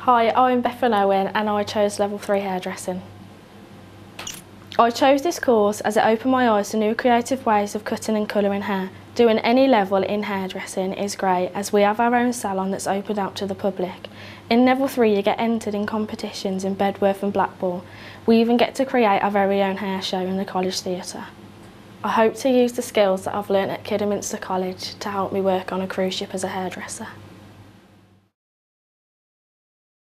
Hi, I'm Bethan Owen and I chose Level 3 Hairdressing. I chose this course as it opened my eyes to new creative ways of cutting and colouring hair. Doing any level in hairdressing is great as we have our own salon that's opened out to the public. In Level 3 you get entered in competitions in Bedworth and Blackpool. We even get to create our very own hair show in the college theatre. I hope to use the skills that I've learnt at Kidderminster College to help me work on a cruise ship as a hairdresser.